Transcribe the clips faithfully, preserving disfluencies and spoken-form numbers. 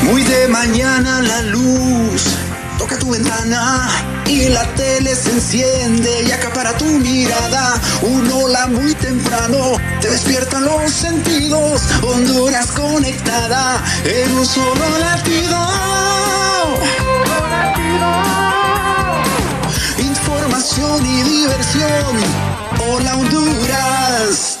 Muy de mañana la luz toca tu ventana y la tele se enciende y acapara tu mirada. Un hola muy temprano te despiertan los sentidos. Honduras conectada en un solo latido. Información y diversión. Hola Honduras.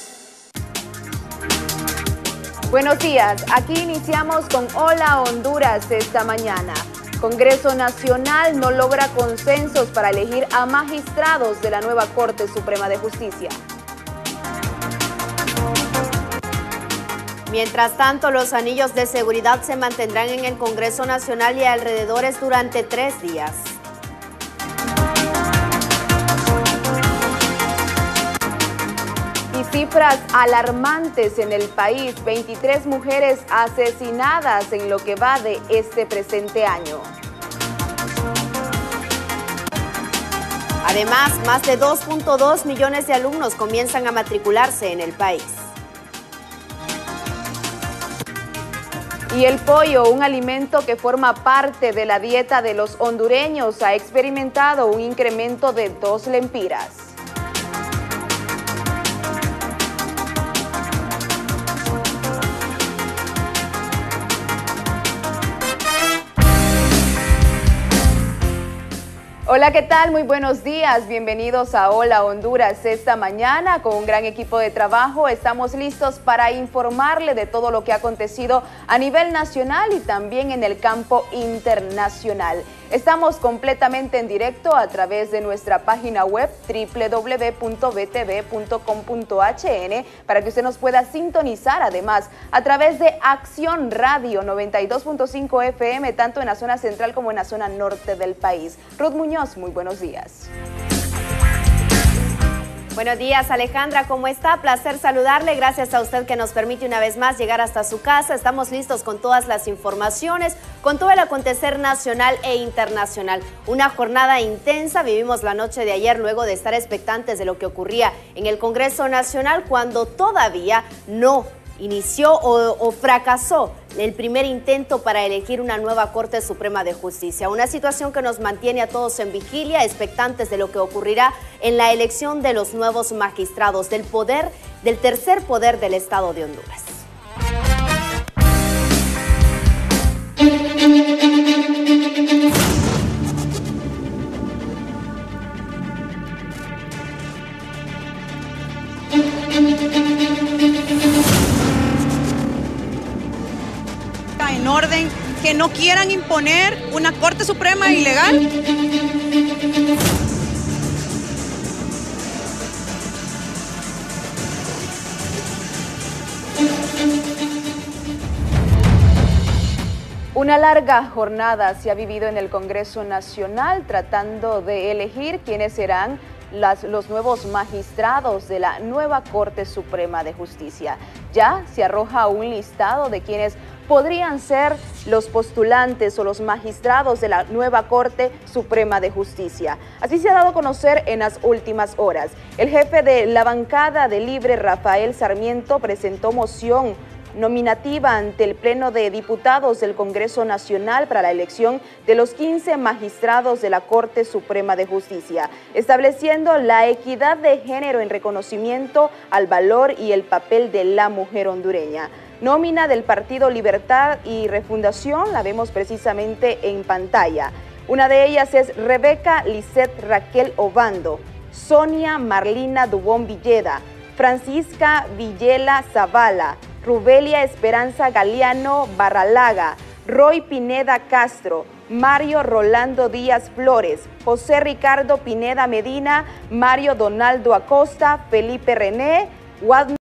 Buenos días, aquí iniciamos con Hola Honduras esta mañana. Congreso Nacional no logra consensos para elegir a magistrados de la nueva Corte Suprema de Justicia. Mientras tanto, los anillos de seguridad se mantendrán en el Congreso Nacional y alrededores durante tres días. Y cifras alarmantes en el país, veintitrés mujeres asesinadas en lo que va de este presente año. Además, más de dos punto dos millones de alumnos comienzan a matricularse en el país. Y el pollo, un alimento que forma parte de la dieta de los hondureños, ha experimentado un incremento de dos lempiras. Hola, ¿qué tal? Muy buenos días. Bienvenidos a Hola Honduras esta mañana. Con un gran equipo de trabajo estamos listos para informarle de todo lo que ha acontecido a nivel nacional y también en el campo internacional. Estamos completamente en directo a través de nuestra página web doble u doble u doble u punto v t v punto com punto h n para que usted nos pueda sintonizar, además a través de Acción Radio noventa y dos punto cinco F M, tanto en la zona central como en la zona norte del país. Ruth Muñoz, muy buenos días. Buenos días, Alejandra, ¿cómo está? Placer saludarle, gracias a usted que nos permite una vez más llegar hasta su casa. Estamos listos con todas las informaciones, con todo el acontecer nacional e internacional. Una jornada intensa, vivimos la noche de ayer luego de estar expectantes de lo que ocurría en el Congreso Nacional cuando todavía no inició o, o fracasó el primer intento para elegir una nueva Corte Suprema de Justicia. Una situación que nos mantiene a todos en vigilia, expectantes de lo que ocurrirá en la elección de los nuevos magistrados del poder, del tercer poder del Estado de Honduras. En orden, que no quieran imponer una Corte Suprema ilegal. Una larga jornada se ha vivido en el Congreso Nacional tratando de elegir quiénes serán Las, los nuevos magistrados de la nueva Corte Suprema de Justicia. Ya se arroja un listado de quienes podrían ser los postulantes o los magistrados de la nueva Corte Suprema de Justicia. Así se ha dado a conocer en las últimas horas. El jefe de la bancada de Libre, Rafael Sarmiento, presentó moción nominativa ante el Pleno de Diputados del Congreso Nacional para la elección de los quince magistrados de la Corte Suprema de Justicia, estableciendo la equidad de género en reconocimiento al valor y el papel de la mujer hondureña. Nómina del Partido Libertad y Refundación, la vemos precisamente en pantalla. Una de ellas es Rebeca Lisette Raquel Obando, Sonia Marlina Dubón Villeda, Francisca Villela Zavala, Rubelia Esperanza Galeano Barralaga, Roy Pineda Castro, Mario Rolando Díaz Flores, José Ricardo Pineda Medina, Mario Donaldo Acosta, Felipe René, Wadner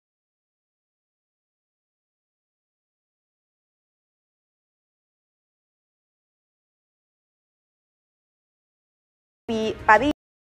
Padilla,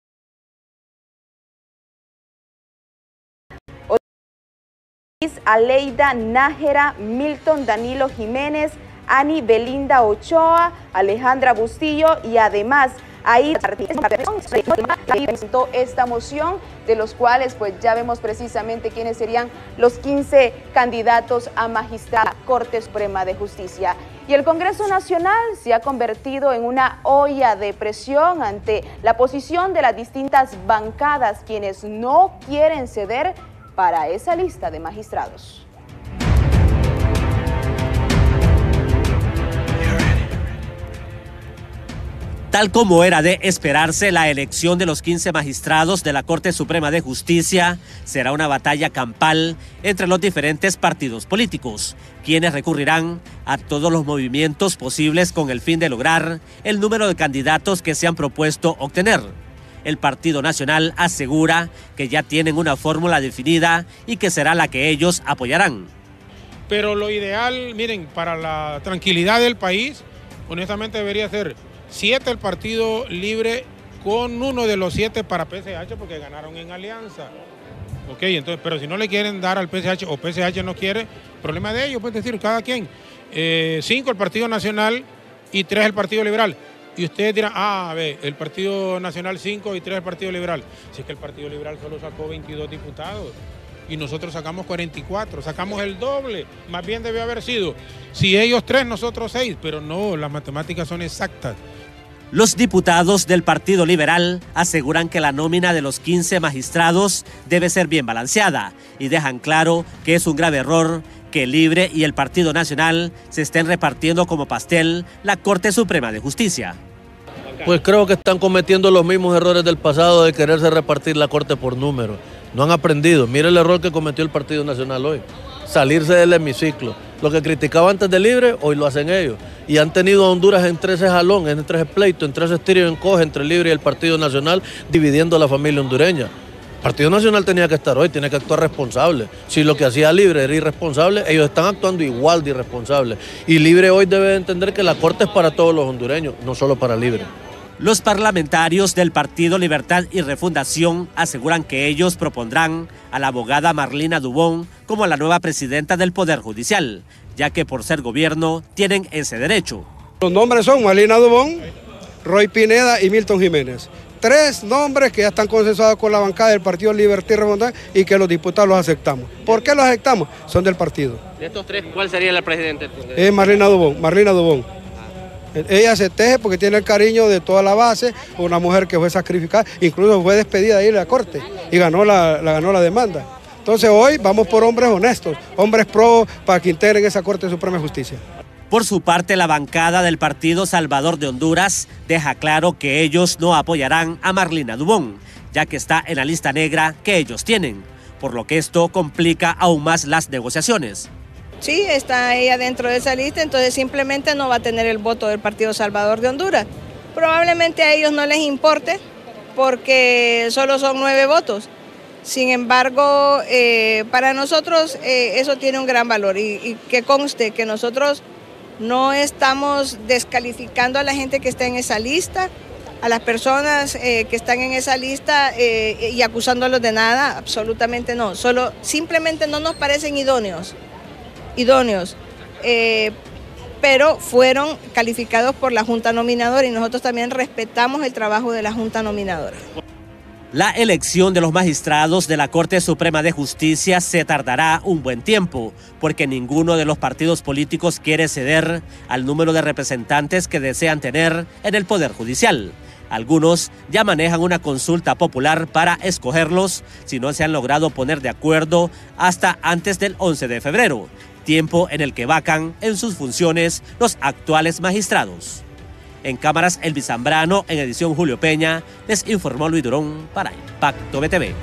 Aleida Nájera, Milton Danilo Jiménez, Ani Belinda Ochoa, Alejandra Bustillo y además Ahí presentó esta moción, de los cuales pues ya vemos precisamente quiénes serían los quince candidatos a magistrado de la Corte Suprema de Justicia. Y el Congreso Nacional se ha convertido en una olla de presión ante la posición de las distintas bancadas, quienes no quieren ceder para esa lista de magistrados. Tal como era de esperarse, la elección de los quince magistrados de la Corte Suprema de Justicia será una batalla campal entre los diferentes partidos políticos, quienes recurrirán a todos los movimientos posibles con el fin de lograr el número de candidatos que se han propuesto obtener. El Partido Nacional asegura que ya tienen una fórmula definida y que será la que ellos apoyarán. Pero lo ideal, miren, para la tranquilidad del país, honestamente debería ser siete el Partido Libre con uno de los siete para P C H porque ganaron en alianza. Ok, entonces, pero si no le quieren dar al P C H o P C H no quiere, problema de ellos, pues decir, cada quien. Eh, cinco el Partido Nacional y tres el Partido Liberal. Y ustedes dirán, ah, a ver, el Partido Nacional cinco y tres el Partido Liberal. Si es que el Partido Liberal solo sacó veintidós diputados y nosotros sacamos cuarenta y cuatro, sacamos el doble. Más bien debió haber sido, si ellos tres, nosotros seis, pero no, las matemáticas son exactas. Los diputados del Partido Liberal aseguran que la nómina de los quince magistrados debe ser bien balanceada y dejan claro que es un grave error que el Libre y el Partido Nacional se estén repartiendo como pastel la Corte Suprema de Justicia. Pues creo que están cometiendo los mismos errores del pasado de quererse repartir la Corte por número. No han aprendido. Mire el error que cometió el Partido Nacional hoy, salirse del hemiciclo. Lo que criticaba antes de Libre, hoy lo hacen ellos. Y han tenido a Honduras en trece jalón, en trece pleitos, en trece estiros y encoge entre Libre y el Partido Nacional, dividiendo a la familia hondureña. El Partido Nacional tenía que estar hoy, tiene que actuar responsable. Si lo que hacía Libre era irresponsable, ellos están actuando igual de irresponsables. Y Libre hoy debe entender que la Corte es para todos los hondureños, no solo para Libre. Los parlamentarios del Partido Libertad y Refundación aseguran que ellos propondrán a la abogada Marlina Dubón como la nueva presidenta del Poder Judicial, ya que por ser gobierno tienen ese derecho. Los nombres son Marlina Dubón, Roy Pineda y Milton Jiménez. Tres nombres que ya están consensuados con la bancada del Partido Libertad y Refundación y que los diputados los aceptamos. ¿Por qué los aceptamos? Son del partido. De estos tres, ¿cuál sería la presidenta? Es Marlina Dubón, Marlina Dubón. Ella se teje porque tiene el cariño de toda la base, una mujer que fue sacrificada, incluso fue despedida ahí de la Corte y ganó la, la, ganó la demanda. Entonces hoy vamos por hombres honestos, hombres pro para que integren esa Corte Suprema de Justicia. Por su parte, la bancada del Partido Salvador de Honduras deja claro que ellos no apoyarán a Marlina Dubón, ya que está en la lista negra que ellos tienen, por lo que esto complica aún más las negociaciones. Sí, está ella dentro de esa lista, entonces simplemente no va a tener el voto del Partido Salvador de Honduras. Probablemente a ellos no les importe porque solo son nueve votos. Sin embargo, eh, para nosotros eh, eso tiene un gran valor y, y que conste que nosotros no estamos descalificando a la gente que está en esa lista, a las personas eh, que están en esa lista eh, y acusándolos de nada, absolutamente no. Solo simplemente no nos parecen idóneos. idóneos, eh, pero fueron calificados por la Junta Nominadora y nosotros también respetamos el trabajo de la Junta Nominadora. La elección de los magistrados de la Corte Suprema de Justicia se tardará un buen tiempo, porque ninguno de los partidos políticos quiere ceder al número de representantes que desean tener en el Poder Judicial. Algunos ya manejan una consulta popular para escogerlos si no se han logrado poner de acuerdo hasta antes del once de febrero. Tiempo en el que vacan en sus funciones los actuales magistrados. En cámaras, Elvis Zambrano, en edición Julio Peña, les informó Luis Durón para Impacto B T V.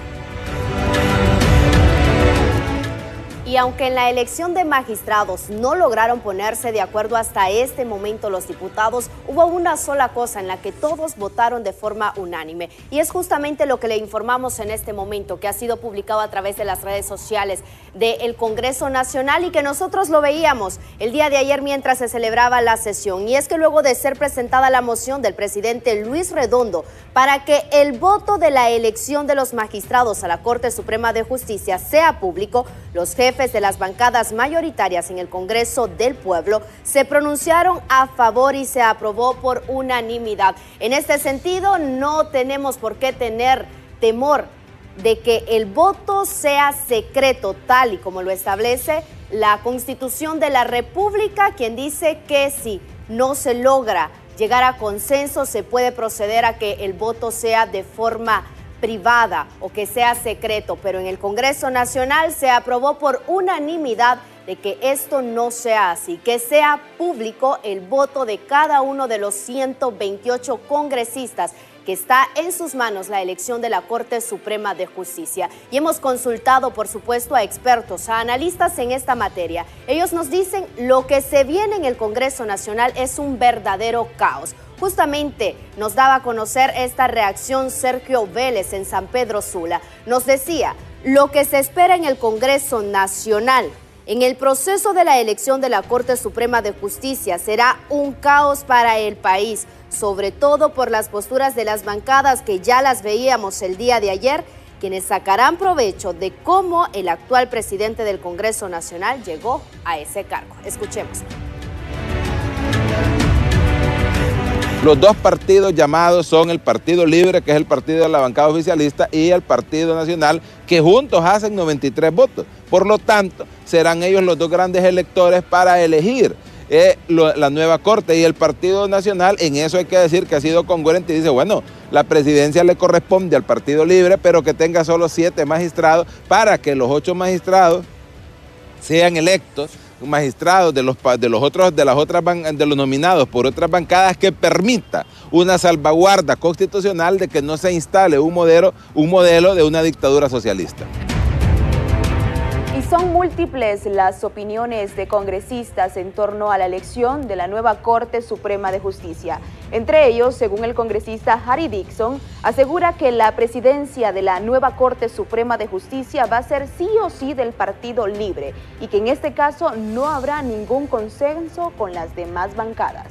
Y aunque en la elección de magistrados no lograron ponerse de acuerdo hasta este momento los diputados, hubo una sola cosa en la que todos votaron de forma unánime. Y es justamente lo que le informamos en este momento, que ha sido publicado a través de las redes sociales del Congreso Nacional y que nosotros lo veíamos el día de ayer mientras se celebraba la sesión. Y es que luego de ser presentada la moción del presidente Luis Redondo para que el voto de la elección de los magistrados a la Corte Suprema de Justicia sea público, los jefes jefes de las bancadas mayoritarias en el Congreso del Pueblo se pronunciaron a favor y se aprobó por unanimidad. En este sentido, no tenemos por qué tener temor de que el voto sea secreto, tal y como lo establece la Constitución de la República, quien dice que si no se logra llegar a consenso, se puede proceder a que el voto sea de forma privada o que sea secreto, pero en el Congreso Nacional se aprobó por unanimidad de que esto no sea así, que sea público el voto de cada uno de los ciento veintiocho congresistas, que está en sus manos la elección de la Corte Suprema de Justicia. Y hemos consultado, por supuesto, a expertos, a analistas en esta materia. Ellos nos dicen lo que se viene en el Congreso Nacional es un verdadero caos. Justamente nos daba a conocer esta reacción Sergio Vélez en San Pedro Sula. Nos decía, lo que se espera en el Congreso Nacional en el proceso de la elección de la Corte Suprema de Justicia será un caos para el país, sobre todo por las posturas de las bancadas que ya las veíamos el día de ayer, quienes sacarán provecho de cómo el actual presidente del Congreso Nacional llegó a ese cargo. Escuchemos. Los dos partidos llamados son el Partido Libre, que es el partido de la bancada oficialista, y el Partido Nacional, que juntos hacen noventa y tres votos. Por lo tanto, serán ellos los dos grandes electores para elegir eh, lo, la nueva Corte. Y el Partido Nacional, en eso hay que decir que ha sido congruente y dice, bueno, la presidencia le corresponde al Partido Libre, pero que tenga solo siete magistrados para que los ocho magistrados sean electos magistrados de los, de los otros de las otras de los nominados por otras bancadas, que permita una salvaguarda constitucional de que no se instale un modelo, un modelo de una dictadura socialista. Y son múltiples las opiniones de congresistas en torno a la elección de la nueva Corte Suprema de Justicia. Entre ellos, según el congresista Harry Dixon, asegura que la presidencia de la nueva Corte Suprema de Justicia va a ser sí o sí del Partido Libre y que en este caso no habrá ningún consenso con las demás bancadas.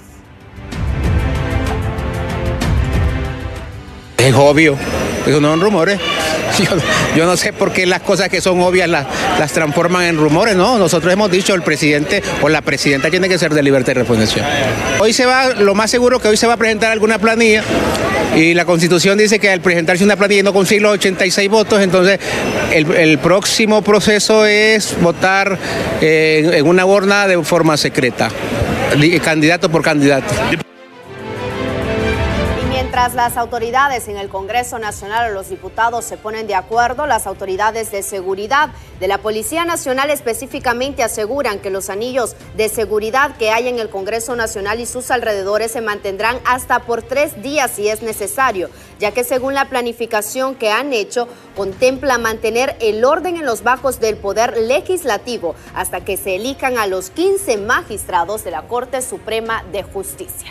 Es obvio, eso no son rumores. Yo, yo no sé por qué las cosas que son obvias las, las transforman en rumores, ¿no? Nosotros hemos dicho, el presidente o la presidenta tiene que ser de libertad y respondencia. Hoy se va, lo más seguro que hoy se va a presentar alguna planilla y la Constitución dice que al presentarse una planilla no consigue los ochenta y seis votos, entonces el, el próximo proceso es votar eh, en una urna de forma secreta, candidato por candidato. Mientras las autoridades en el Congreso Nacional o los diputados se ponen de acuerdo, las autoridades de seguridad de la Policía Nacional específicamente aseguran que los anillos de seguridad que hay en el Congreso Nacional y sus alrededores se mantendrán hasta por tres días si es necesario, ya que según la planificación que han hecho, contempla mantener el orden en los bajos del Poder Legislativo hasta que se elijan a los quince magistrados de la Corte Suprema de Justicia.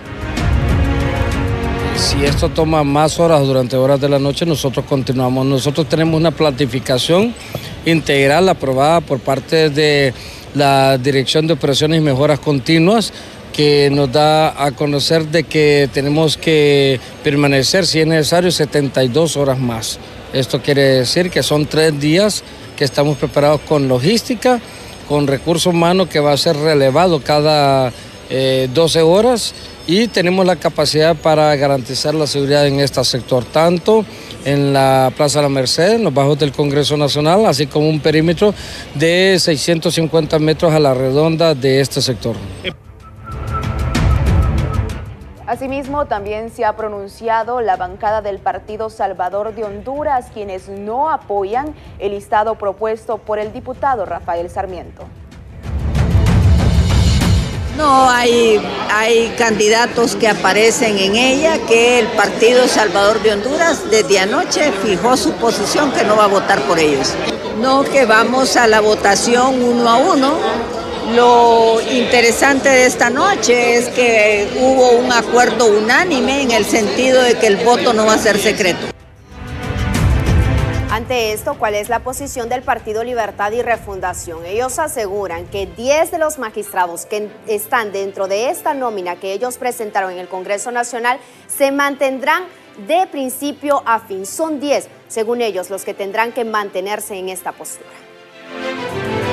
Si esto toma más horas durante horas de la noche, nosotros continuamos. Nosotros tenemos una planificación integral aprobada por parte de la Dirección de Operaciones y Mejoras Continuas, que nos da a conocer de que tenemos que permanecer, si es necesario, setenta y dos horas más. Esto quiere decir que son tres días que estamos preparados con logística, con recurso humano que va a ser relevado cada eh, doce horas. Y tenemos la capacidad para garantizar la seguridad en este sector, tanto en la Plaza de la Merced, en los bajos del Congreso Nacional, así como un perímetro de seiscientos cincuenta metros a la redonda de este sector. Asimismo, también se ha pronunciado la bancada del Partido Salvador de Honduras, quienes no apoyan el listado propuesto por el diputado Rafael Sarmiento. No, hay, hay candidatos que aparecen en ella que el Partido Salvador de Honduras desde anoche fijó su posición que no va a votar por ellos. No, que vamos a la votación uno a uno. Lo interesante de esta noche es que hubo un acuerdo unánime en el sentido de que el voto no va a ser secreto. Ante esto, ¿cuál es la posición del Partido Libertad y Refundación? Ellos aseguran que diez de los magistrados que están dentro de esta nómina que ellos presentaron en el Congreso Nacional se mantendrán de principio a fin. Son diez, según ellos, los que tendrán que mantenerse en esta postura.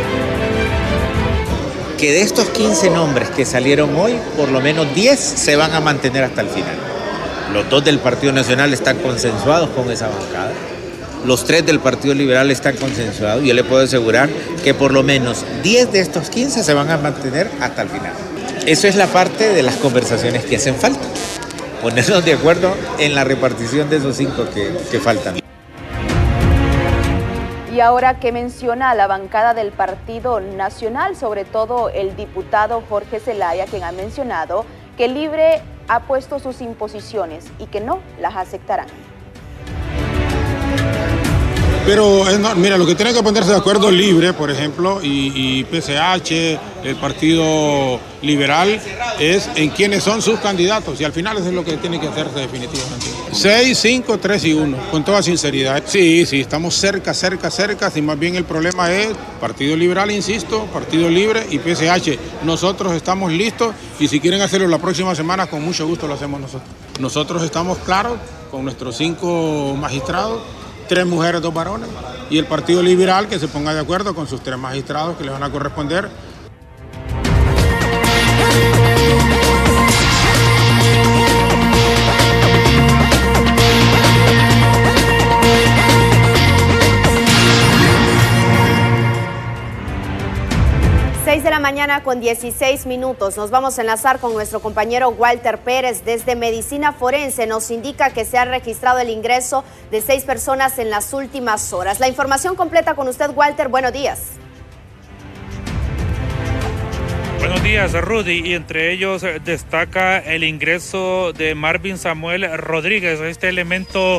que de estos quince nombres que salieron hoy, por lo menos diez se van a mantener hasta el final. Los dos del Partido Nacional están consensuados con esa bancada. Los tres del Partido Liberal están consensuados. Yo le puedo asegurar que por lo menos diez de estos quince se van a mantener hasta el final. Eso es la parte de las conversaciones que hacen falta. Ponernos de acuerdo en la repartición de esos cinco que, que faltan. Y ahora, ¿qué menciona la bancada del Partido Nacional? Sobre todo el diputado Jorge Zelaya, quien ha mencionado que Libre ha puesto sus imposiciones y que no las aceptarán. Pero, es no, mira, lo que tiene que ponerse de acuerdo Libre, por ejemplo, y, y P C H, el Partido Liberal, es en quiénes son sus candidatos. Y al final eso es lo que tiene que hacerse definitivamente. seis, cinco, tres y uno, con toda sinceridad. Sí, sí, estamos cerca, cerca, cerca. Si más bien el problema es Partido Liberal, insisto, Partido Libre y P C H. Nosotros estamos listos y si quieren hacerlo la próxima semana, con mucho gusto lo hacemos nosotros. Nosotros estamos claros con nuestros cinco magistrados, tres mujeres, dos varones, y el Partido Liberal que se ponga de acuerdo con sus tres magistrados que le van a corresponder. seis de la mañana con dieciséis minutos. Nos vamos a enlazar con nuestro compañero Walter Pérez desde Medicina Forense. Nos indica que se ha registrado el ingreso de seis personas en las últimas horas. La información completa con usted, Walter. Buenos días. Buenos días, Rudy, y entre ellos destaca el ingreso de Marvin Samuel Rodríguez, este elemento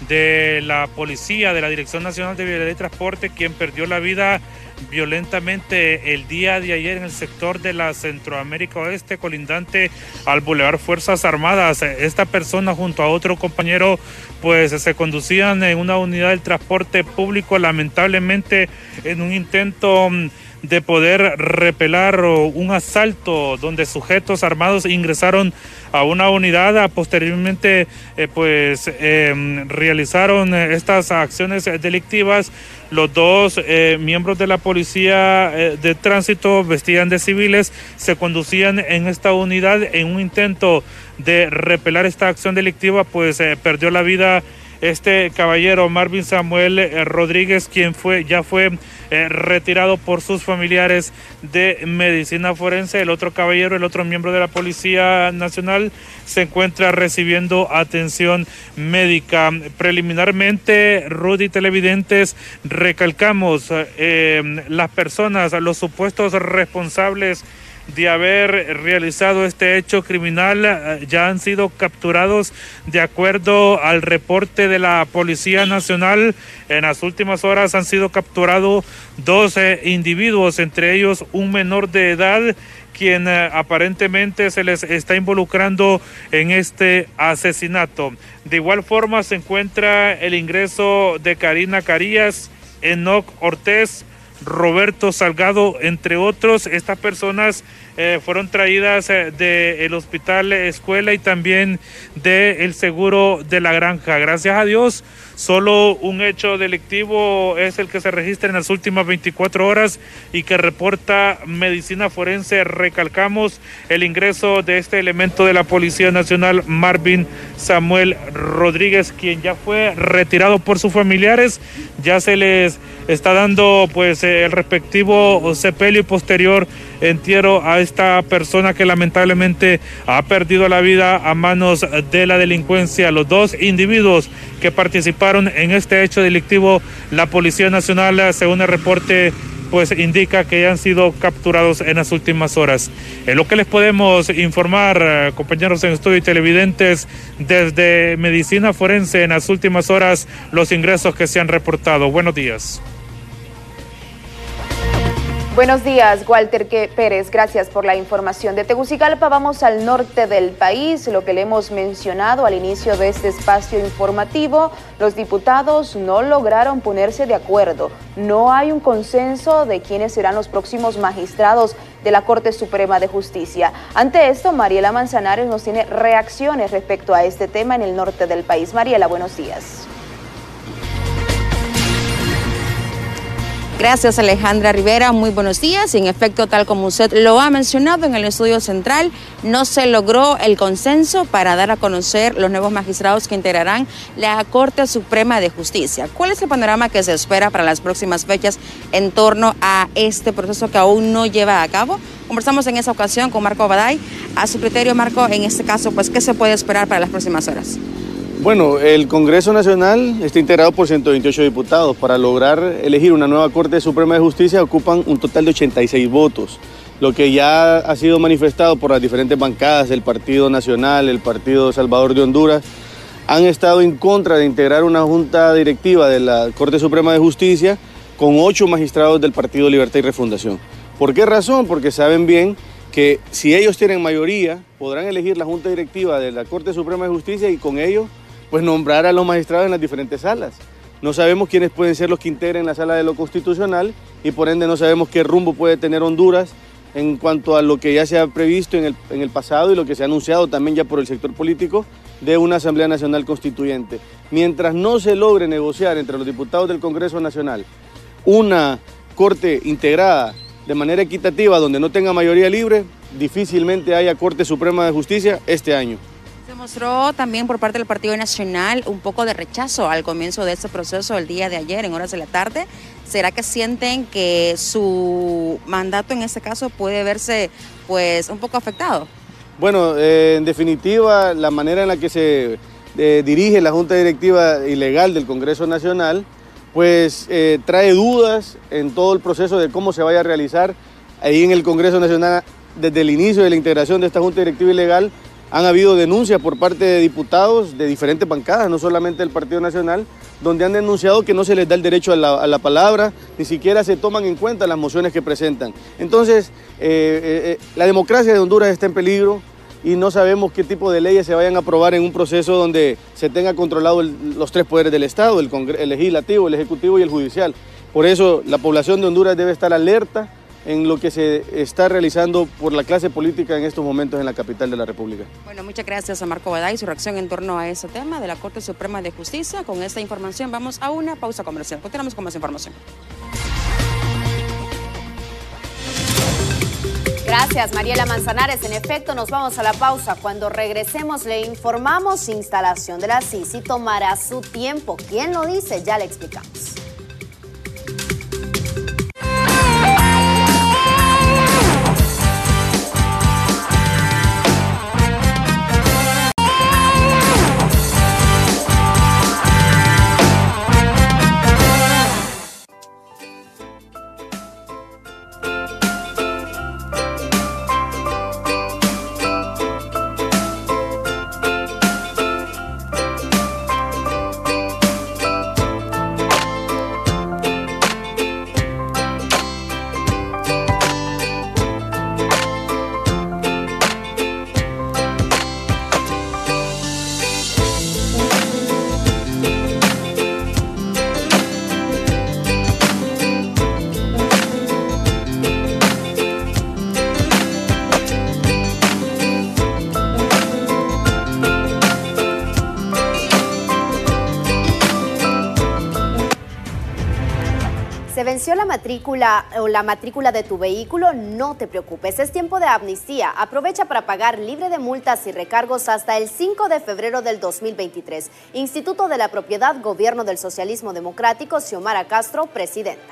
de la policía de la Dirección Nacional de Vialidad y Transporte, quien perdió la vida violentamente el día de ayer en el sector de la Centroamérica Oeste, colindante al Boulevard Fuerzas Armadas. Esta persona junto a otro compañero pues se conducían en una unidad del transporte público, lamentablemente en un intento de poder repelar un asalto donde sujetos armados ingresaron a una unidad. Posteriormente eh, pues eh, realizaron estas acciones delictivas. Los dos eh, miembros de la policía eh, de tránsito vestían de civiles, se conducían en esta unidad en un intento de repelar esta acción delictiva, pues eh, perdió la vida este caballero Marvin Samuel eh, Rodríguez, quien fue ya fue eh, retirado por sus familiares de Medicina Forense. El otro caballero, el otro miembro de la Policía Nacional, se encuentra recibiendo atención médica. Preliminarmente, Rudy, televidentes, recalcamos eh, las personas, los supuestos responsables de haber realizado este hecho criminal ya han sido capturados de acuerdo al reporte de la Policía Nacional. En las últimas horas han sido capturados doce individuos, entre ellos un menor de edad, quien eh, aparentemente se les está involucrando en este asesinato. De igual forma se encuentra el ingreso de Karina Carías, Enoc Ortiz, Roberto Salgado, entre otros. Estas personas eh, fueron traídas eh, del Hospital Escuela y también del Seguro de la Granja. Gracias a Dios, solo un hecho delictivo es el que se registra en las últimas veinticuatro horas y que reporta Medicina Forense. Recalcamos el ingreso de este elemento de la Policía Nacional, Marvin Samuel Rodríguez, quien ya fue retirado por sus familiares. Ya se les está dando pues el respectivo sepelio y posterior entierro a esta persona que lamentablemente ha perdido la vida a manos de la delincuencia. Los dos individuos que participaron en este hecho delictivo, la Policía Nacional, según el reporte, pues indica que han sido capturados en las últimas horas. Es lo que les podemos informar, compañeros en estudio y televidentes, desde Medicina Forense en las últimas horas, los ingresos que se han reportado. Buenos días. Buenos días, Walter Pérez, gracias por la información. De Tegucigalpa vamos al norte del país, lo que le hemos mencionado al inicio de este espacio informativo. Los diputados no lograron ponerse de acuerdo. No hay un consenso de quiénes serán los próximos magistrados de la Corte Suprema de Justicia. Ante esto, Mariela Manzanares nos tiene reacciones respecto a este tema en el norte del país. Mariela, buenos días. Gracias, Alejandra Rivera, muy buenos días. Y en efecto, tal como usted lo ha mencionado en el estudio central, no se logró el consenso para dar a conocer los nuevos magistrados que integrarán la Corte Suprema de Justicia. ¿Cuál es el panorama que se espera para las próximas fechas en torno a este proceso que aún no lleva a cabo? Conversamos en esa ocasión con Marco Baday. A su criterio, Marco, en este caso, pues, ¿qué se puede esperar para las próximas horas? Bueno, el Congreso Nacional está integrado por ciento veintiocho diputados. Para lograr elegir una nueva Corte Suprema de Justicia ocupan un total de ochenta y seis votos, lo que ya ha sido manifestado por las diferentes bancadas del Partido Nacional, el Partido Salvador de Honduras. Han estado en contra de integrar una junta directiva de la Corte Suprema de Justicia con ocho magistrados del Partido Libertad y Refundación. ¿Por qué razón? Porque saben bien que si ellos tienen mayoría, podrán elegir la junta directiva de la Corte Suprema de Justicia y con ello pues nombrar a los magistrados en las diferentes salas. No sabemos quiénes pueden ser los que integren la sala de lo constitucional y por ende no sabemos qué rumbo puede tener Honduras en cuanto a lo que ya se ha previsto en el, en el pasado y lo que se ha anunciado también ya por el sector político de una Asamblea Nacional Constituyente. Mientras no se logre negociar entre los diputados del Congreso Nacional una corte integrada de manera equitativa donde no tenga mayoría libre, difícilmente haya Corte Suprema de Justicia este año. Se mostró también por parte del Partido Nacional un poco de rechazo al comienzo de este proceso el día de ayer en horas de la tarde. ¿Será que sienten que su mandato en este caso puede verse pues un poco afectado? Bueno, eh, en definitiva, la manera en la que se eh, dirige la Junta Directiva Ilegal del Congreso Nacional pues eh, trae dudas en todo el proceso de cómo se vaya a realizar. Ahí en el Congreso Nacional, desde el inicio de la integración de esta Junta Directiva Ilegal, han habido denuncias por parte de diputados de diferentes bancadas, no solamente del Partido Nacional, donde han denunciado que no se les da el derecho a la, a la palabra, ni siquiera se toman en cuenta las mociones que presentan. Entonces, eh, eh, la democracia de Honduras está en peligro y no sabemos qué tipo de leyes se vayan a aprobar en un proceso donde se tenga controlado el, los tres poderes del Estado, el, el legislativo, el ejecutivo y el judicial. Por eso, la población de Honduras debe estar alerta en lo que se está realizando por la clase política en estos momentos en la capital de la República. Bueno, muchas gracias a Marco Baday y su reacción en torno a ese tema de la Corte Suprema de Justicia. Con esta información vamos a una pausa comercial. Continuamos con más información. Gracias, Mariela Manzanares. En efecto, nos vamos a la pausa. Cuando regresemos le informamos, instalación de la C I C I tomará su tiempo. ¿Quién lo dice? Ya le explicamos. ¿Se venció la matrícula o la matrícula de tu vehículo? No te preocupes, es tiempo de amnistía. Aprovecha para pagar libre de multas y recargos hasta el cinco de febrero del dos mil veintitrés. Instituto de la Propiedad, Gobierno del Socialismo Democrático, Xiomara Castro, presidenta.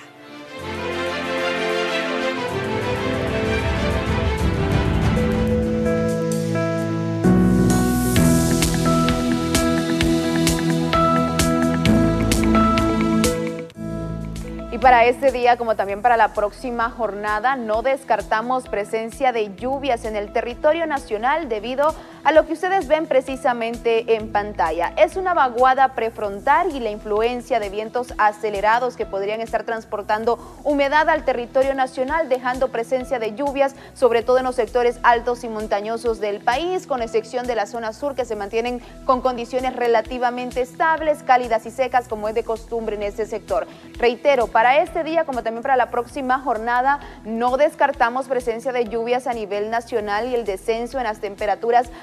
Y para este día, como también para la próxima jornada, no descartamos presencia de lluvias en el territorio nacional debido a lo que ustedes ven precisamente en pantalla. Es una vaguada prefrontal y la influencia de vientos acelerados que podrían estar transportando humedad al territorio nacional, dejando presencia de lluvias, sobre todo en los sectores altos y montañosos del país, con excepción de la zona sur, que se mantienen con condiciones relativamente estables, cálidas y secas, como es de costumbre en este sector. Reitero, para este día, como también para la próxima jornada, no descartamos presencia de lluvias a nivel nacional y el descenso en las temperaturas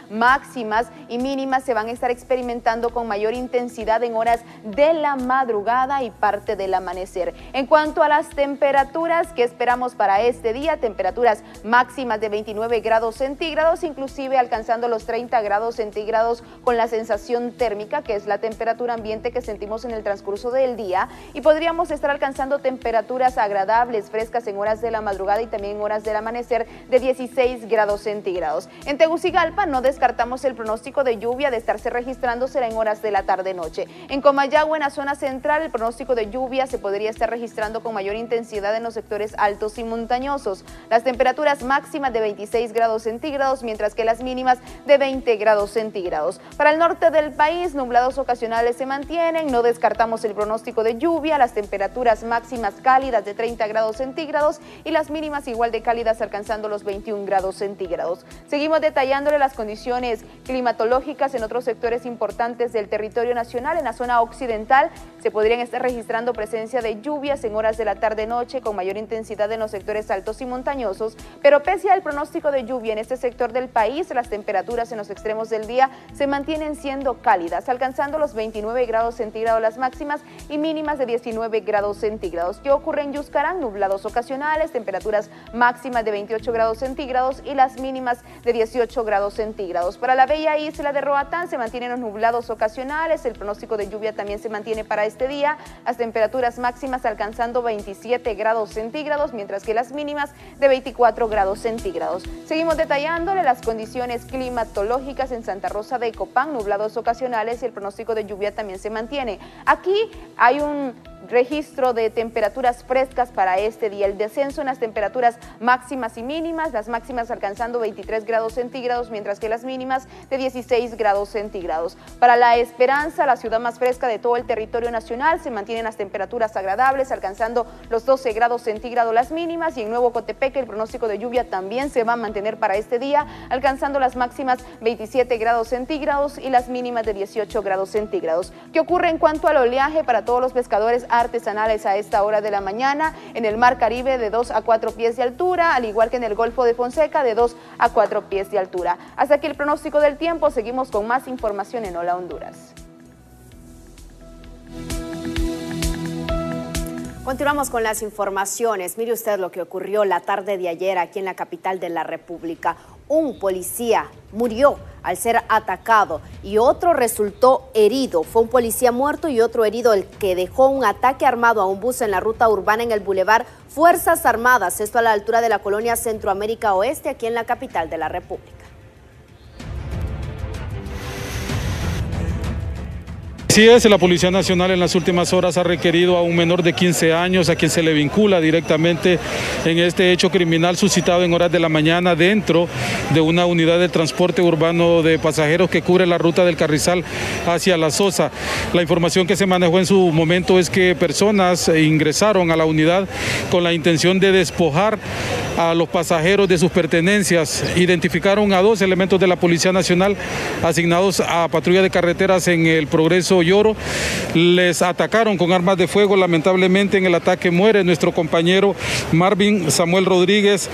máximas y mínimas se van a estar experimentando con mayor intensidad en horas de la madrugada y parte del amanecer. En cuanto a las temperaturas que esperamos para este día, temperaturas máximas de veintinueve grados centígrados, inclusive alcanzando los treinta grados centígrados con la sensación térmica, que es la temperatura ambiente que sentimos en el transcurso del día, y podríamos estar alcanzando temperaturas agradables, frescas en horas de la madrugada y también en horas del amanecer de dieciséis grados centígrados. En Tegucigalpa no descartamos el pronóstico de lluvia de estarse registrando será en horas de la tarde-noche. En Comayagua, en la zona central, el pronóstico de lluvia se podría estar registrando con mayor intensidad en los sectores altos y montañosos. Las temperaturas máximas de veintiséis grados centígrados, mientras que las mínimas de veinte grados centígrados. Para el norte del país, nublados ocasionales se mantienen, no descartamos el pronóstico de lluvia, las temperaturas máximas cálidas de treinta grados centígrados y las mínimas igual de cálidas alcanzando los veintiún grados centígrados. Seguimos detallándole las condiciones climatológicas en otros sectores importantes del territorio nacional. En la zona occidental se podrían estar registrando presencia de lluvias en horas de la tarde-noche con mayor intensidad en los sectores altos y montañosos, pero pese al pronóstico de lluvia en este sector del país, las temperaturas en los extremos del día se mantienen siendo cálidas, alcanzando los veintinueve grados centígrados las máximas y mínimas de diecinueve grados centígrados. ¿Qué ocurre en Yuscarán? Nublados ocasionales, temperaturas máximas de veintiocho grados centígrados y las mínimas de dieciocho grados centígrados. Para la bella isla de Roatán se mantienen los nublados ocasionales, el pronóstico de lluvia también se mantiene para este día, las temperaturas máximas alcanzando veintisiete grados centígrados, mientras que las mínimas de veinticuatro grados centígrados. Seguimos detallándole las condiciones climatológicas en Santa Rosa de Copán, nublados ocasionales y el pronóstico de lluvia también se mantiene. Aquí hay un registro de temperaturas frescas para este día, el descenso en las temperaturas máximas y mínimas, las máximas alcanzando veintitrés grados centígrados, mientras que las mínimas de dieciséis grados centígrados. Para La Esperanza, la ciudad más fresca de todo el territorio nacional, se mantienen las temperaturas agradables, alcanzando los doce grados centígrados las mínimas, y en Nuevo Cotepeque el pronóstico de lluvia también se va a mantener para este día, alcanzando las máximas veintisiete grados centígrados y las mínimas de dieciocho grados centígrados. ¿Qué ocurre en cuanto al oleaje para todos los pescadores artesanales a esta hora de la mañana? En el Mar Caribe de dos a cuatro pies de altura, al igual que en el Golfo de Fonseca de dos a cuatro pies de altura. Hasta aquí el pronóstico del tiempo, seguimos con más información en Hola Honduras. Continuamos con las informaciones. Mire usted lo que ocurrió la tarde de ayer aquí en la capital de la República. Un policía murió al ser atacado y otro resultó herido. Fue un policía muerto y otro herido el que dejó un ataque armado a un bus en la ruta urbana en el Boulevard Fuerzas Armadas, esto a la altura de la colonia Centroamérica Oeste, aquí en la capital de la República. Así es, la Policía Nacional en las últimas horas ha requerido a un menor de quince años a quien se le vincula directamente en este hecho criminal suscitado en horas de la mañana dentro de una unidad de transporte urbano de pasajeros que cubre la ruta del Carrizal hacia La Sosa. La información que se manejó en su momento es que personas ingresaron a la unidad con la intención de despojar a los pasajeros de sus pertenencias. Identificaron a dos elementos de la Policía Nacional asignados a patrulla de carreteras en el Progreso y Oro. Les atacaron con armas de fuego. Lamentablemente en el ataque muere nuestro compañero Marvin Samuel Rodríguez.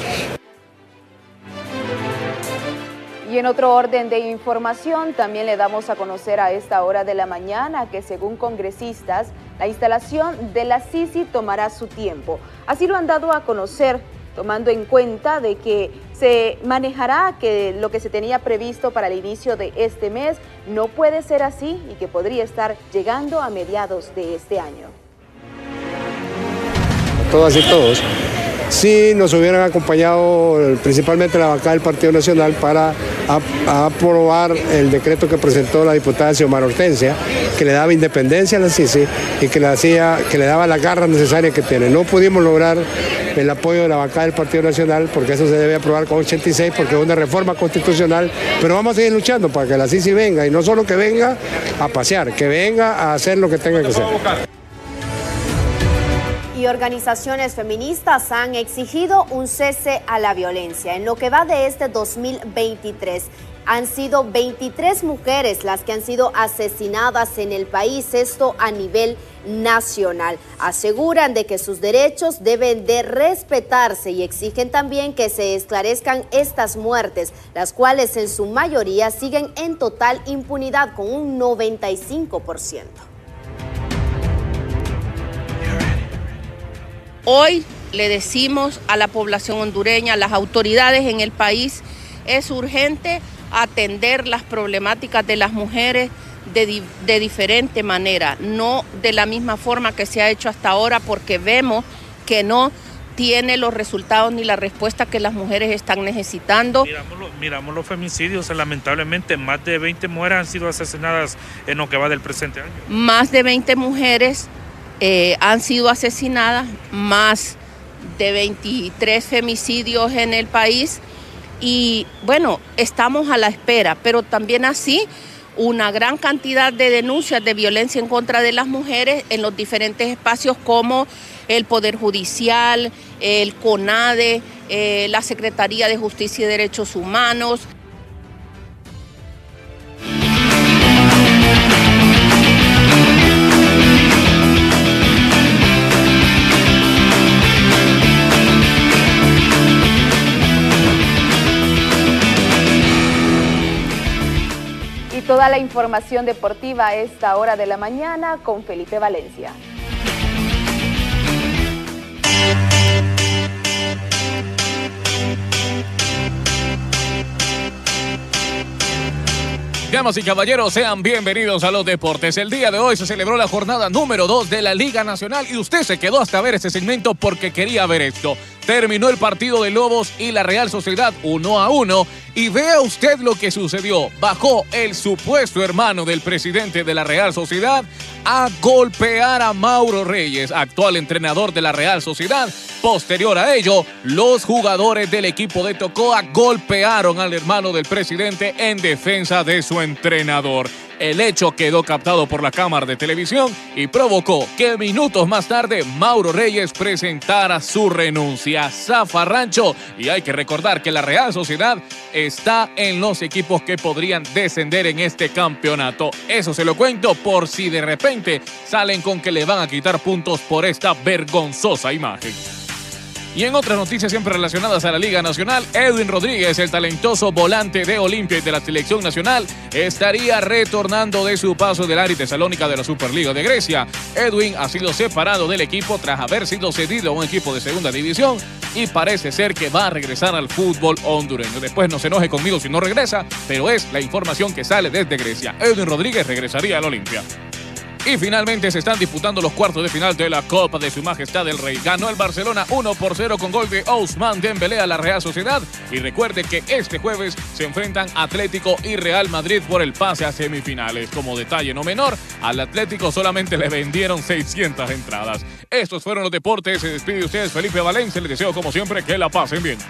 Y en otro orden de información, también le damos a conocer a esta hora de la mañana que según congresistas, la instalación de la Sisi tomará su tiempo. Así lo han dado a conocer, tomando en cuenta de que se manejará que lo que se tenía previsto para el inicio de este mes no puede ser así y que podría estar llegando a mediados de este año. Todas y todos, si nos hubieran acompañado principalmente la bancada del Partido Nacional para a, a aprobar el decreto que presentó la diputada Xiomara Hortensia, que le daba independencia a la Sisi y que le, hacía, que le daba la garra necesaria que tiene. No pudimos lograr el apoyo de la bancada del Partido Nacional porque eso se debe aprobar con ochenta y seis porque es una reforma constitucional, pero vamos a seguir luchando para que la Sisi venga, y no solo que venga a pasear, que venga a hacer lo que tenga que hacer. Y organizaciones feministas han exigido un cese a la violencia. En lo que va de este dos mil veintitrés, han sido veintitrés mujeres las que han sido asesinadas en el país, esto a nivel nacional. Aseguran de que sus derechos deben de respetarse y exigen también que se esclarezcan estas muertes, las cuales en su mayoría siguen en total impunidad con un noventa y cinco por ciento. Hoy le decimos a la población hondureña, a las autoridades en el país, es urgente atender las problemáticas de las mujeres de, di de diferente manera, no de la misma forma que se ha hecho hasta ahora, porque vemos que no tiene los resultados ni la respuesta que las mujeres están necesitando. Miramos, lo, miramos los femicidios, lamentablemente más de veinte mujeres han sido asesinadas en lo que va del presente año. Más de veinte mujeres eh, han sido asesinadas, más de veintitrés femicidios en el país. Y bueno, estamos a la espera, pero también así una gran cantidad de denuncias de violencia en contra de las mujeres en los diferentes espacios como el Poder Judicial, el CONADE, eh, la Secretaría de Justicia y Derechos Humanos. Toda la información deportiva a esta hora de la mañana con Felipe Valencia. Damas y caballeros, sean bienvenidos a los deportes. El día de hoy se celebró la jornada número dos de la Liga Nacional y usted se quedó hasta ver este segmento porque quería ver esto. Terminó el partido de Lobos y la Real Sociedad uno a uno y vea usted lo que sucedió. Bajó el supuesto hermano del presidente de la Real Sociedad a golpear a Mauro Reyes, actual entrenador de la Real Sociedad. Posterior a ello, los jugadores del equipo de Tocoa golpearon al hermano del presidente en defensa de su entrenador. El hecho quedó captado por la cámara de televisión y provocó que minutos más tarde Mauro Reyes presentara su renuncia. Zafarrancho, y hay que recordar que la Real Sociedad está en los equipos que podrían descender en este campeonato. Eso se lo cuento por si de repente salen con que le van a quitar puntos por esta vergonzosa imagen. Y en otras noticias siempre relacionadas a la Liga Nacional, Edwin Rodríguez, el talentoso volante de Olimpia y de la selección nacional, estaría retornando de su paso del Aris Tesalónica de la Superliga de Grecia. Edwin ha sido separado del equipo tras haber sido cedido a un equipo de segunda división y parece ser que va a regresar al fútbol hondureño. Después no se enoje conmigo si no regresa, pero es la información que sale desde Grecia. Edwin Rodríguez regresaría al Olimpia. Y finalmente se están disputando los cuartos de final de la Copa de Su Majestad el Rey. Ganó el Barcelona uno por cero con gol de Ousmane Dembélé a la Real Sociedad. Y recuerde que este jueves se enfrentan Atlético y Real Madrid por el pase a semifinales. Como detalle no menor, al Atlético solamente le vendieron seiscientas entradas. Estos fueron los deportes. Se despide de ustedes Felipe Valencia. Les deseo como siempre que la pasen bien.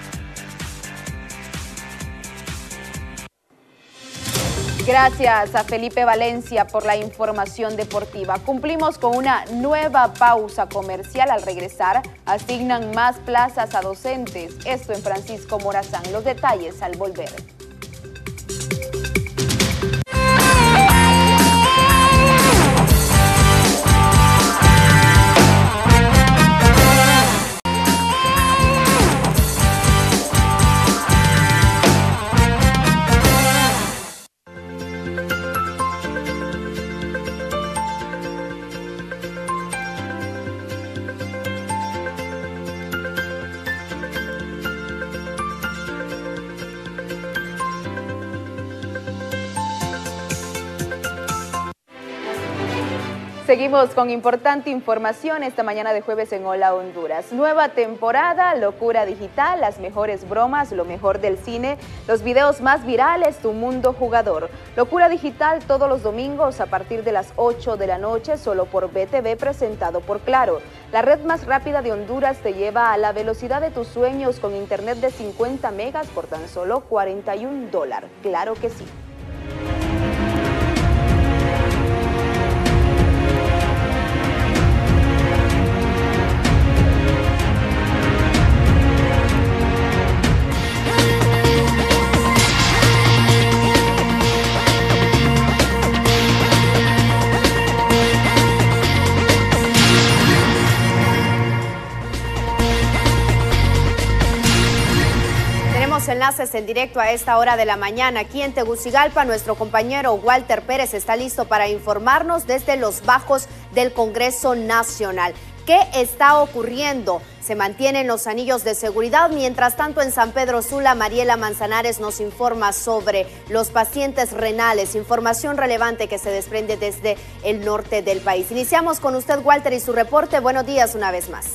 Gracias a Felipe Valencia por la información deportiva. Cumplimos con una nueva pausa comercial. Al regresar, asignan más plazas a docentes. Esto en Francisco Morazán. Los detalles al volver. Seguimos con importante información esta mañana de jueves en Hola Honduras. Nueva temporada, locura digital, las mejores bromas, lo mejor del cine, los videos más virales, tu mundo jugador. Locura digital todos los domingos a partir de las ocho de la noche, solo por B T V, presentado por Claro. La red más rápida de Honduras te lleva a la velocidad de tus sueños con internet de cincuenta megas por tan solo cuarenta y un dólares. Claro que sí. Enlaces en directo a esta hora de la mañana. Aquí en Tegucigalpa, nuestro compañero Walter Pérez está listo para informarnos desde los bajos del Congreso Nacional. ¿Qué está ocurriendo? Se mantienen los anillos de seguridad. Mientras tanto, en San Pedro Sula, Mariela Manzanares nos informa sobre los pacientes renales. Información relevante que se desprende desde el norte del país. Iniciamos con usted, Walter, y su reporte. Buenos días una vez más.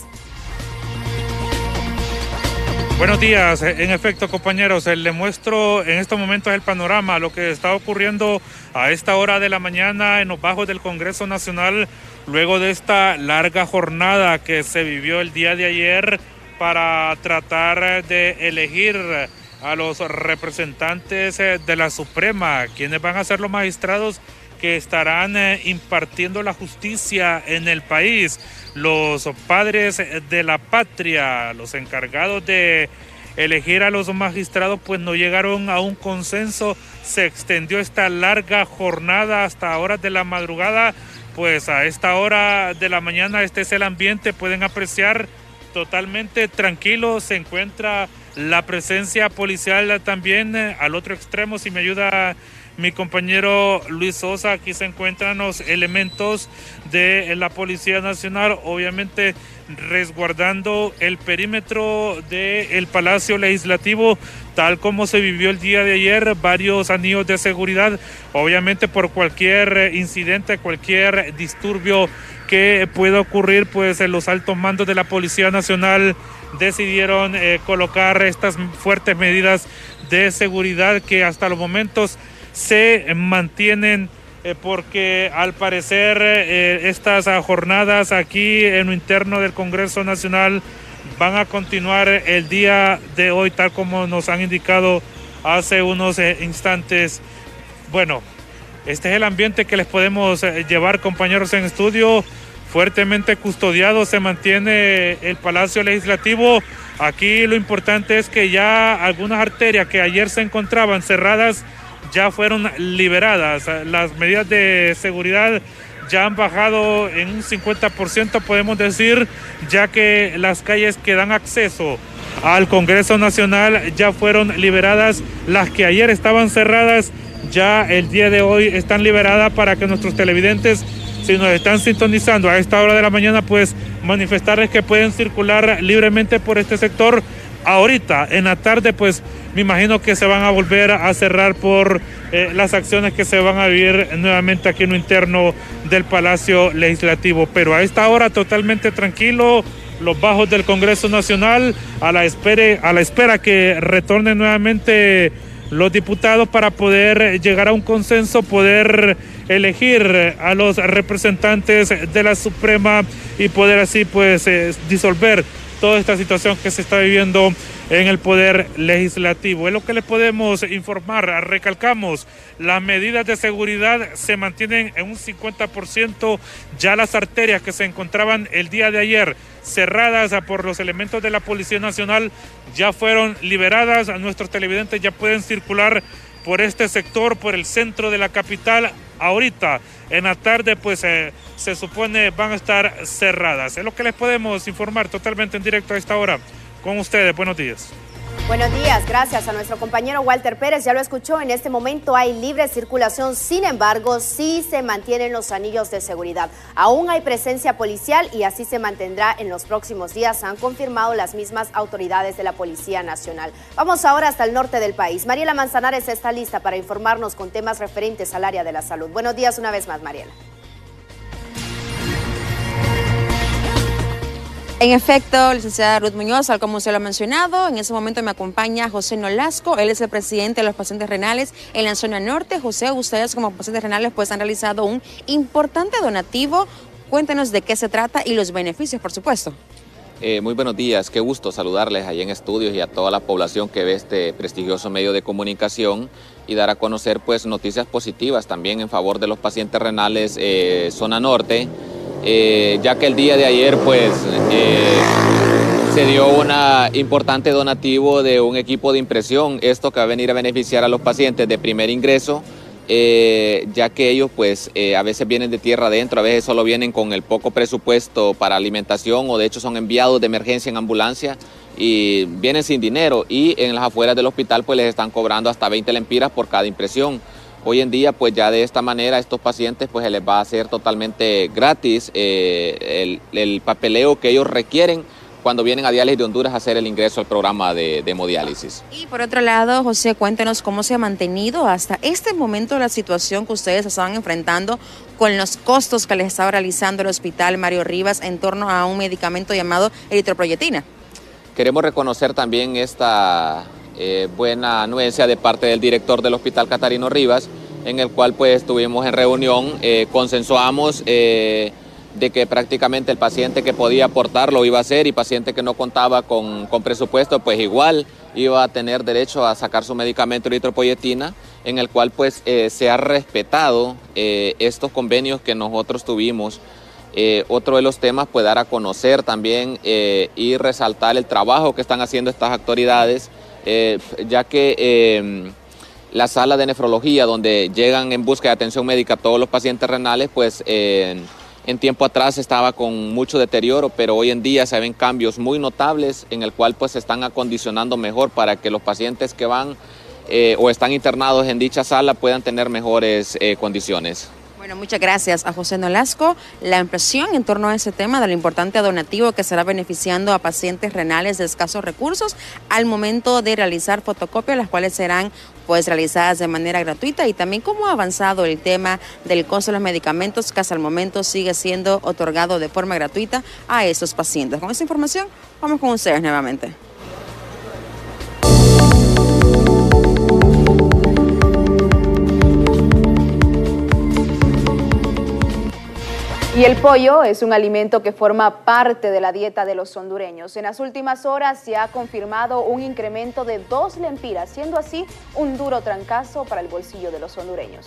Buenos días. En efecto, compañeros, le muestro en estos momentos el panorama, lo que está ocurriendo a esta hora de la mañana en los bajos del Congreso Nacional, luego de esta larga jornada que se vivió el día de ayer para tratar de elegir a los representantes de la Suprema, quienes van a ser los magistrados que estarán eh, impartiendo la justicia en el país, los padres de la patria, los encargados de elegir a los magistrados, pues no llegaron a un consenso. Se extendió esta larga jornada hasta horas de la madrugada. Pues a esta hora de la mañana este es el ambiente, pueden apreciar totalmente tranquilo, se encuentra la presencia policial también eh, al otro extremo. Si me ayuda mi compañero Luis Sosa, aquí se encuentran los elementos de la Policía Nacional, obviamente resguardando el perímetro del Palacio Legislativo, tal como se vivió el día de ayer, varios anillos de seguridad, obviamente por cualquier incidente, cualquier disturbio que pueda ocurrir, pues los altos mandos de la Policía Nacional decidieron eh, colocar estas fuertes medidas de seguridad que hasta los momentos se mantienen eh, porque al parecer eh, estas jornadas aquí en lo interno del Congreso Nacional van a continuar el día de hoy, tal como nos han indicado hace unos eh, instantes. Bueno, este es el ambiente que les podemos eh, llevar, compañeros en estudio. Fuertemente custodiado se mantiene el Palacio Legislativo. Aquí lo importante es que ya algunas arterias que ayer se encontraban cerradas ya fueron liberadas. Las medidas de seguridad ya han bajado en un cincuenta por ciento, podemos decir, ya que las calles que dan acceso al Congreso Nacional ya fueron liberadas. Las que ayer estaban cerradas ya el día de hoy están liberadas para que nuestros televidentes, si nos están sintonizando a esta hora de la mañana, pues manifestarles que pueden circular libremente por este sector. Ahorita, en la tarde, pues me imagino que se van a volver a cerrar por eh, las acciones que se van a vivir nuevamente aquí en lo interno del Palacio Legislativo. Pero a esta hora totalmente tranquilo, los bajos del Congreso Nacional, a la espera, a la espera que retornen nuevamente los diputados para poder llegar a un consenso, poder elegir a los representantes de la Suprema y poder así pues eh, disolver toda esta situación que se está viviendo en el Poder Legislativo. Es lo que les podemos informar. Recalcamos, las medidas de seguridad se mantienen en un cincuenta por ciento. Ya las arterias que se encontraban el día de ayer cerradas por los elementos de la Policía Nacional ya fueron liberadas. Nuestros televidentes ya pueden circular por este sector, por el centro de la capital. Ahorita, en la tarde, pues eh, se supone van a estar cerradas. Es lo que les podemos informar totalmente en directo a esta hora con ustedes. Buenos días. Buenos días, gracias a nuestro compañero Walter Pérez. Ya lo escuchó, en este momento hay libre circulación, sin embargo, sí se mantienen los anillos de seguridad. Aún hay presencia policial y así se mantendrá en los próximos días, han confirmado las mismas autoridades de la Policía Nacional. Vamos ahora hasta el norte del país. Mariela Manzanares está lista para informarnos con temas referentes al área de la salud. Buenos días una vez más, Mariela. En efecto, licenciada Ruth Muñoz, tal como usted lo ha mencionado, en ese momento me acompaña José Nolasco, él es el presidente de los pacientes renales en la zona norte. José, ustedes como pacientes renales pues han realizado un importante donativo. Cuéntenos de qué se trata y los beneficios, por supuesto. Eh, muy buenos días, qué gusto saludarles ahí en estudios y a toda la población que ve este prestigioso medio de comunicación y dar a conocer pues noticias positivas también en favor de los pacientes renales eh, zona norte. Eh, ya que el día de ayer pues eh, se dio un importante donativo de un equipo de impresión, esto que va a venir a beneficiar a los pacientes de primer ingreso, eh, ya que ellos pues eh, a veces vienen de tierra adentro, a veces solo vienen con el poco presupuesto para alimentación o de hecho son enviados de emergencia en ambulancia y vienen sin dinero, y en las afueras del hospital pues les están cobrando hasta veinte lempiras por cada impresión. Hoy en día pues ya de esta manera a estos pacientes pues se les va a hacer totalmente gratis eh, el, el papeleo que ellos requieren cuando vienen a Diálisis de Honduras a hacer el ingreso al programa de, de hemodiálisis. Y por otro lado, José, cuéntenos cómo se ha mantenido hasta este momento la situación que ustedes estaban enfrentando con los costos que les estaba realizando el Hospital Mario Rivas en torno a un medicamento llamado eritropoyetina. Queremos reconocer también esta eh, buena anuencia de parte del director del Hospital Catarino Rivas, en el cual pues estuvimos en reunión, eh, consensuamos eh, de que prácticamente el paciente que podía aportar lo iba a hacer, y paciente que no contaba con, con presupuesto pues igual iba a tener derecho a sacar su medicamento eritropoyetina, en el cual pues eh, se ha respetado eh, estos convenios que nosotros tuvimos. Eh, otro de los temas, pues dar a conocer también eh, y resaltar el trabajo que están haciendo estas autoridades, eh, ya que eh, la sala de nefrología, donde llegan en busca de atención médica todos los pacientes renales, pues eh, en tiempo atrás estaba con mucho deterioro, pero hoy en día se ven cambios muy notables en el cual pues se están acondicionando mejor para que los pacientes que van eh, o están internados en dicha sala puedan tener mejores eh, condiciones. Bueno, muchas gracias a José Nolasco. La impresión en torno a ese tema del importante donativo que estará beneficiando a pacientes renales de escasos recursos al momento de realizar fotocopias, las cuales serán pues realizadas de manera gratuita, y también cómo ha avanzado el tema del costo de los medicamentos que hasta el momento sigue siendo otorgado de forma gratuita a estos pacientes. Con esta información vamos con ustedes nuevamente. Y el pollo es un alimento que forma parte de la dieta de los hondureños. En las últimas horas se ha confirmado un incremento de dos lempiras, siendo así un duro trancazo para el bolsillo de los hondureños.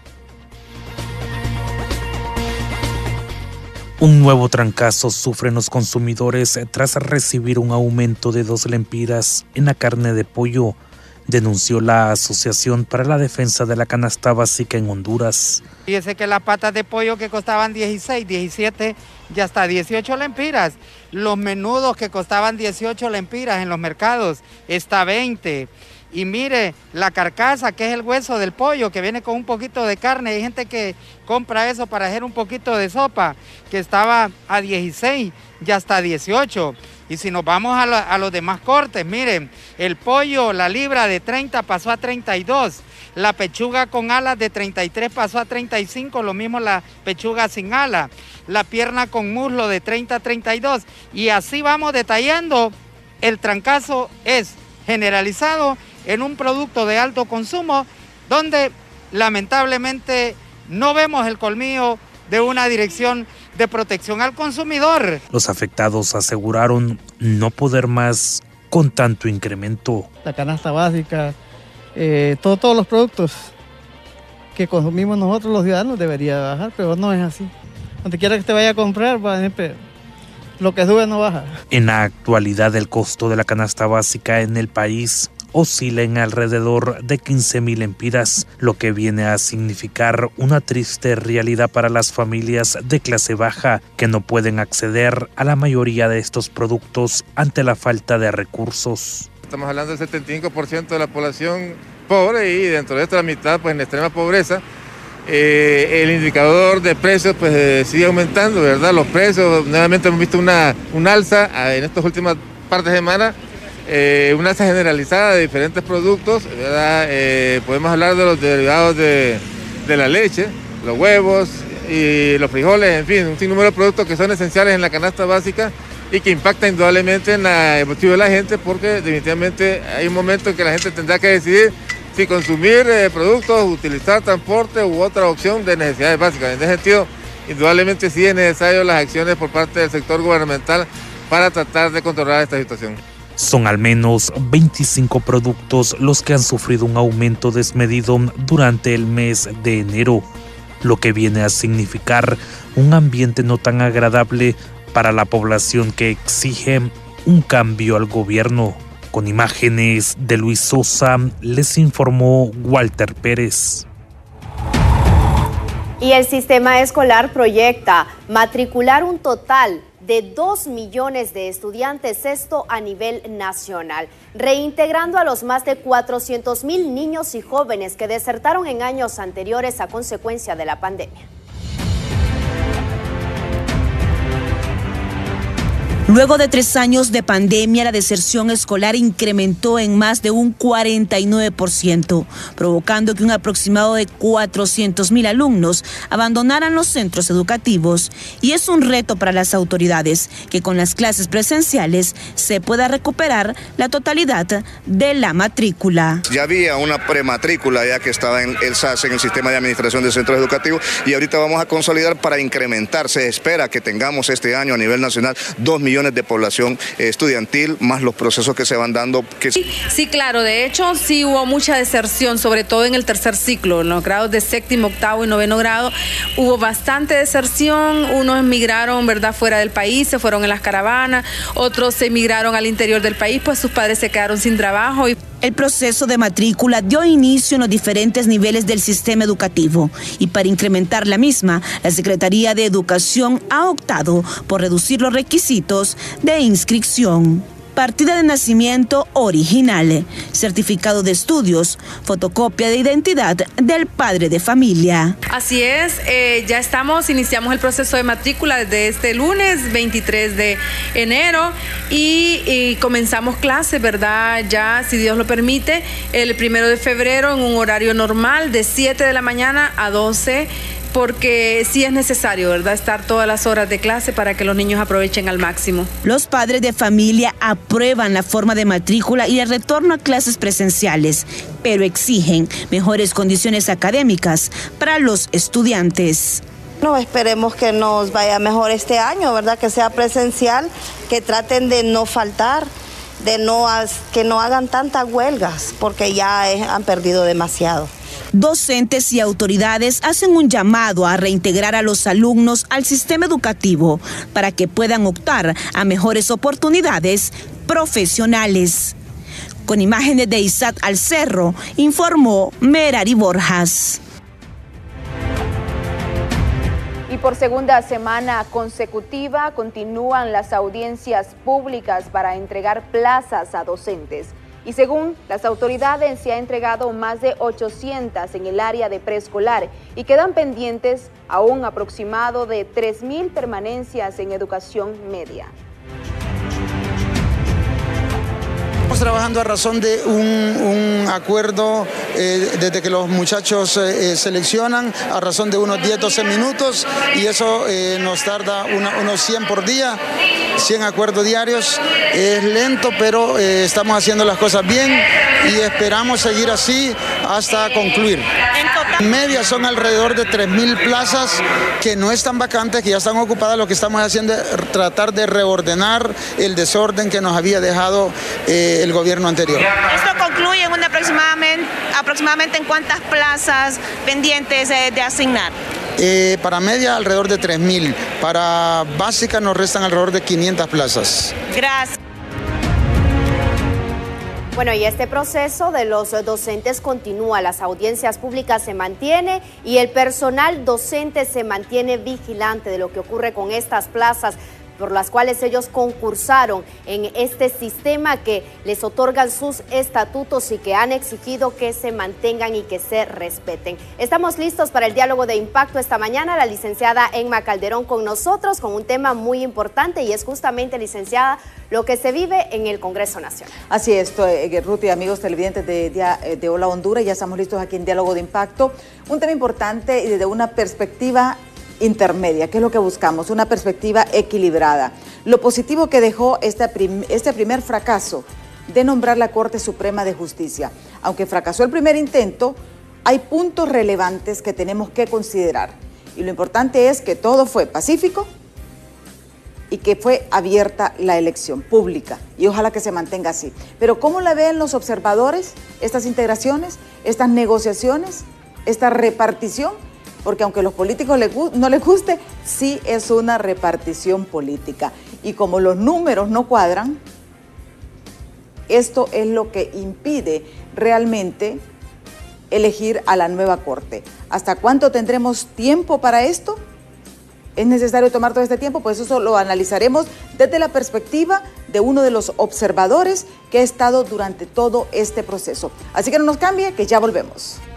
Un nuevo trancazo sufren los consumidores tras recibir un aumento de dos lempiras en la carne de pollo, denunció la Asociación para la Defensa de la Canasta Básica en Honduras. Fíjese que las patas de pollo que costaban dieciséis, diecisiete, ya hasta dieciocho lempiras. Los menudos que costaban dieciocho lempiras en los mercados, está veinte. Y mire, la carcasa, que es el hueso del pollo, que viene con un poquito de carne. Hay gente que compra eso para hacer un poquito de sopa, que estaba a dieciséis, ya hasta dieciocho. Y si nos vamos a, lo, a los demás cortes, miren, el pollo, la libra de treinta pasó a treinta y dos. La pechuga con alas de treinta y tres pasó a treinta y cinco, lo mismo la pechuga sin ala. La pierna con muslo de treinta a treinta y dos. Y así vamos detallando. El trancazo es generalizado en un producto de alto consumo, donde lamentablemente no vemos el colmillo de una dirección de protección al consumidor. Los afectados aseguraron no poder más con tanto incremento. La canasta básica, eh, todo, todos los productos que consumimos nosotros los ciudadanos debería bajar, pero no es así. Donde quiera que te vaya a comprar, va, lo que sube no baja. En la actualidad el costo de la canasta básica en el país oscila en alrededor de quince mil lempiras, lo que viene a significar una triste realidad para las familias de clase baja que no pueden acceder a la mayoría de estos productos ante la falta de recursos. Estamos hablando del setenta y cinco por ciento de la población pobre, y dentro de esta la mitad pues en extrema pobreza. Eh, el indicador de precios pues eh, sigue aumentando, ¿verdad? Los precios, nuevamente hemos visto una, un alza en estas últimas par de semanas. Eh, una alza generalizada de diferentes productos, ¿verdad? Eh, podemos hablar de los derivados de, de la leche, los huevos y los frijoles, en fin, un sinnúmero de productos que son esenciales en la canasta básica y que impacta indudablemente en la emotiva de la gente, porque definitivamente hay un momento en que la gente tendrá que decidir si consumir eh, productos, utilizar transporte u otra opción de necesidades básicas. En ese sentido, indudablemente sí es necesario las acciones por parte del sector gubernamental para tratar de controlar esta situación. Son al menos veinticinco productos los que han sufrido un aumento desmedido durante el mes de enero, lo que viene a significar un ambiente no tan agradable para la población que exige un cambio al gobierno. Con imágenes de Luis Sosa, les informó Walter Pérez. Y el sistema escolar proyecta matricular un total de dos millones de estudiantes, esto a nivel nacional, reintegrando a los más de cuatrocientos mil niños y jóvenes que desertaron en años anteriores a consecuencia de la pandemia. Luego de tres años de pandemia, la deserción escolar incrementó en más de un cuarenta y nueve por ciento, provocando que un aproximado de cuatrocientos mil alumnos abandonaran los centros educativos. Y es un reto para las autoridades que con las clases presenciales se pueda recuperar la totalidad de la matrícula. Ya había una prematrícula ya que estaba en el S A S, en el Sistema de Administración de Centros Educativos, y ahorita vamos a consolidar para incrementar. Se espera que tengamos este año a nivel nacional dos millones de población estudiantil, más los procesos que se van dando. Que... Sí, sí, claro, de hecho sí hubo mucha deserción, sobre todo en el tercer ciclo, en los grados de séptimo, octavo y noveno grado, hubo bastante deserción, unos emigraron, ¿verdad?, fuera del país, se fueron en las caravanas, otros emigraron al interior del país, pues sus padres se quedaron sin trabajo. Y... El proceso de matrícula dio inicio en los diferentes niveles del sistema educativo y para incrementar la misma, la Secretaría de Educación ha optado por reducir los requisitos de inscripción. Partida de nacimiento original, certificado de estudios, fotocopia de identidad del padre de familia. Así es, eh, ya estamos, iniciamos el proceso de matrícula desde este lunes veintitrés de enero y, y comenzamos clases, ¿verdad? Ya, si Dios lo permite, el primero de febrero en un horario normal de siete de la mañana a doce, porque sí es necesario, ¿verdad?, estar todas las horas de clase para que los niños aprovechen al máximo. Los padres de familia aprueban la forma de matrícula y el retorno a clases presenciales, pero exigen mejores condiciones académicas para los estudiantes. No, esperemos que nos vaya mejor este año, ¿verdad?, que sea presencial, que traten de no faltar, de no que no hagan tantas huelgas, porque ya es, han perdido demasiado. Docentes y autoridades hacen un llamado a reintegrar a los alumnos al sistema educativo para que puedan optar a mejores oportunidades profesionales. Con imágenes de Isaac Alcerro, informó Merari Borjas. Y por segunda semana consecutiva continúan las audiencias públicas para entregar plazas a docentes. Y según las autoridades, se ha entregado más de ochocientas en el área de preescolar y quedan pendientes a un aproximado de tres mil permanencias en educación media. Estamos trabajando a razón de un, un acuerdo eh, desde que los muchachos eh, seleccionan, a razón de unos diez a doce minutos, y eso eh, nos tarda una, unos cien por día, cien acuerdos diarios. Es lento, pero eh, estamos haciendo las cosas bien y esperamos seguir así hasta concluir. En media son alrededor de tres mil plazas que no están vacantes, que ya están ocupadas. Lo que estamos haciendo es tratar de reordenar el desorden que nos había dejado eh, el gobierno anterior. ¿Esto concluye en una aproximadamente, aproximadamente en cuántas plazas pendientes eh, de asignar? Eh, para media alrededor de tres mil, para básica nos restan alrededor de quinientas plazas. Gracias. Bueno, y este proceso de los docentes continúa, las audiencias públicas se mantiene y el personal docente se mantiene vigilante de lo que ocurre con estas plazas por las cuales ellos concursaron en este sistema que les otorgan sus estatutos y que han exigido que se mantengan y que se respeten. Estamos listos para el diálogo de impacto esta mañana. La licenciada Emma Calderón con nosotros con un tema muy importante y es justamente, licenciada, lo que se vive en el Congreso Nacional. Así es, eh, Ruth y amigos televidentes de, de, de Hola Honduras, ya estamos listos aquí en Diálogo de Impacto. Un tema importante y desde una perspectiva intermedia, que es lo que buscamos, una perspectiva equilibrada. Lo positivo que dejó este, prim, este primer fracaso de nombrar la Corte Suprema de Justicia. Aunque fracasó el primer intento, hay puntos relevantes que tenemos que considerar. Y lo importante es que todo fue pacífico y que fue abierta la elección pública. Y ojalá que se mantenga así. Pero ¿cómo la ven los observadores estas integraciones, estas negociaciones, esta repartición? Porque aunque a los políticos no les guste, sí es una repartición política. Y como los números no cuadran, esto es lo que impide realmente elegir a la nueva Corte. ¿Hasta cuánto tendremos tiempo para esto? ¿Es necesario tomar todo este tiempo? Pues eso lo analizaremos desde la perspectiva de uno de los observadores que ha estado durante todo este proceso. Así que no nos cambie, que ya volvemos.